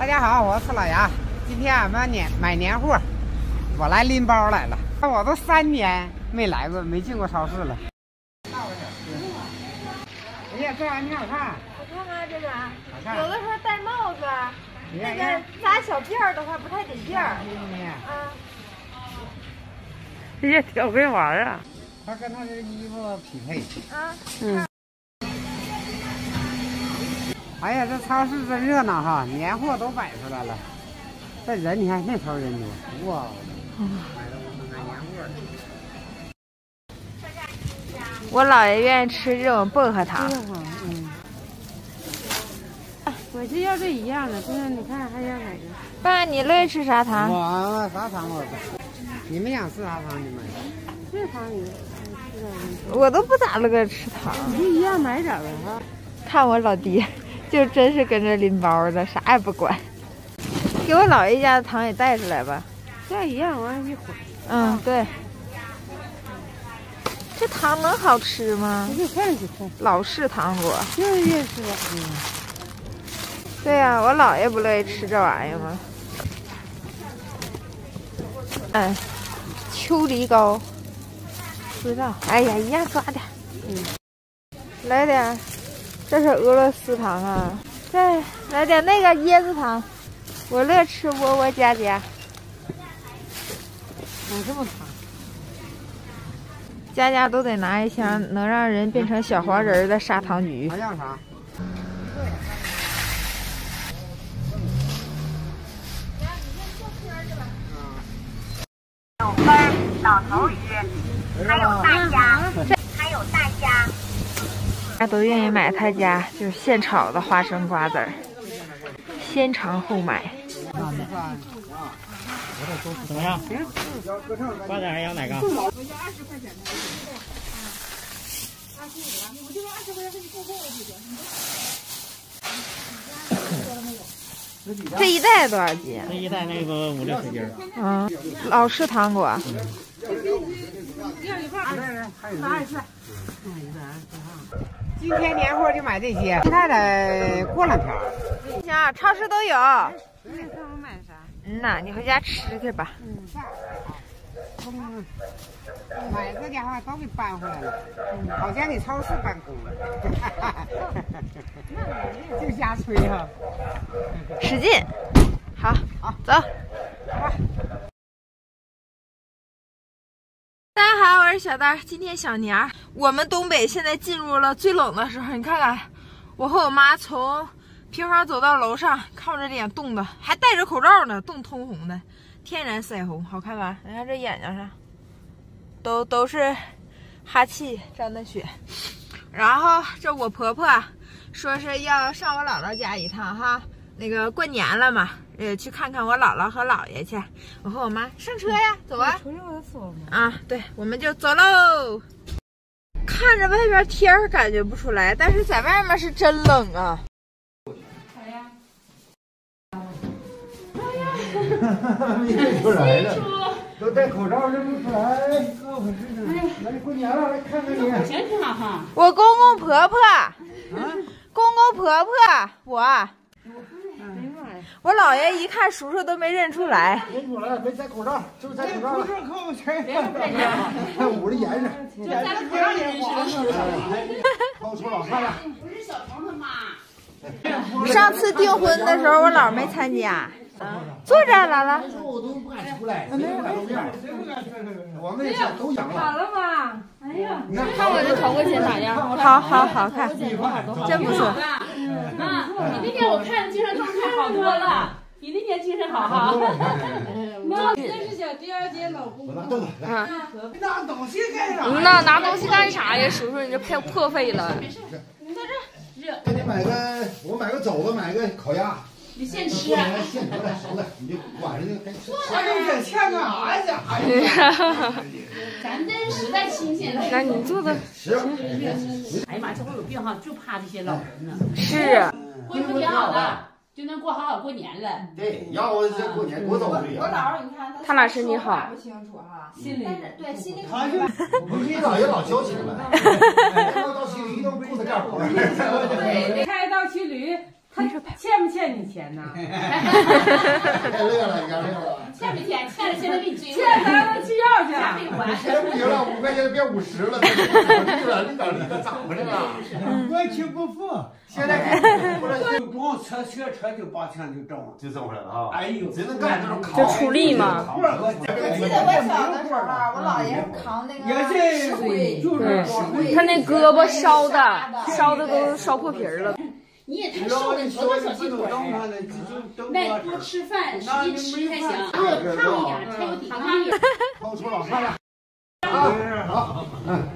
大家好，我是老杨。今天俺们买年货，我来拎包来了。我都3年没来过，没进过超市了。哎呀，这玩意儿挺好看。 好看吗？这个？ 好看。 有的时候戴帽子，那个扎小辫儿的话不太得劲儿。啊。 哎呀，挺会玩啊！ 它跟它这个衣服匹配。 啊。 嗯。 哎呀，这超市真热闹哈，年货都摆出来了。这人你看那头人多，哇！买了我们买年货。 我姥爷愿意吃这种薄荷糖。 我就要这一样的，不然你看还要哪个？ 爸，你乐意吃啥糖？ 我啥糖我不。你们想吃啥糖你买。 这糖你我都不咋乐个吃糖。 你就一样买点呗哈。 看我老爹。 就真是跟着拎包的，啥也不管。给我姥爷家的糖也带出来吧。 这一样完一会儿。 嗯，对。这糖能好吃吗？ 你看去看。 老式糖果。 越越吃吧。 对呀、我姥爷不乐意吃这玩意儿吗？哎，秋梨膏。不知道。哎呀，一样抓点。来点。 这是俄罗斯糖啊，再来点那个椰子糖，我乐吃窝窝家家。 买这么糖， 家家都得拿一箱能让人变成小黄人的砂糖橘。 还要啥？ 有分老头鱼，还有大虾，还有大虾。 大家都愿意买他家就是现炒的花生瓜子儿，先尝后买。 怎么样？瓜子儿要哪个？ 这一袋多少斤？ 这一袋那个5、60斤。 嗯，老式糖果。 今天年货就买这些，其他的过两天。 行，超市都有。 看我买啥？ 呐，你回家吃去吧。 买这家伙都给搬回来了，好像你超市搬空了，就瞎吹哈。 使劲，好，走。大家好，我是小丹。今天小年儿，我们东北现在进入了最冷的时候。你看看，我和我妈从平房走到楼上，看我这脸冻的，还戴着口罩呢，冻通红的，天然腮红，好看吧？你看这眼睛上，都是哈气沾的血。然后这我婆婆说是要上我姥姥家一趟哈，那个过年了嘛。 去看看我姥姥和姥爷去。我和我妈上车呀，走啊！啊，对，我们就走喽。看着外边天儿感觉不出来，但是在外面是真冷啊。 没认出来了，都戴口罩认不出来，怎么回事呢？来过年了，来看看你。 行挺好哈。 我公公婆婆，公公婆婆，我姥爷一看叔叔都没认出来， 认出来，没戴口罩，就戴口罩了。看我全看捂着严实， 就戴了口罩也认识了。 掏出老看了。 不是小彤他妈。 上次订婚的时候我姥没参加，坐这儿来了。 我都不敢出来，谁不敢露面？谁不敢出来？我们也都阳了。 好了吗？哎呀， 你看我这头发剪咋样？ 好看，真不错。 啊，你那天我看的精神状态好多了，比那天精神好哈。妈，这是小第二届老公公。 拿东西干啥？ 那拿东西干啥呀？叔叔，你这破费了。 没事，你在这热。给你买个，我买个肘子，买个烤鸭。 你现吃。 现得了，熟了，你就晚上就该吃。我这点钱干啥呀？哎呀， 咱这实在新鲜了。 那你坐的。 哎呀妈，这会有病哈，就怕这些老人呢。 是。 恢复挺好的，就能好过年了。 对，要我这过年多走不了。 我姥儿，你看他俩身体好。 不清楚哈，心里对心里。 他就我们姥爷老交情了，到骑驴都顾着干活。 对，开到骑驴。 他欠不欠你钱呢？ 太乐了，压力了。 欠没欠？欠了现在给你追。欠咱们去要去。还没还。 现在不行了，5块钱变50了，你咋回来了？ 我去不付。 现在就光车就把钱就挣了， 就挣回来了哈。 哎呦， 真能干这种扛。 就出力嘛。 我记得我小的时候，我姥爷扛那个石灰， 对，他那胳膊烧的都烧破皮了。 你也太瘦了，你多小气腿儿。那多吃饭，使劲吃才行。胖一点，才有抵抗力。 掏出了，看了。好。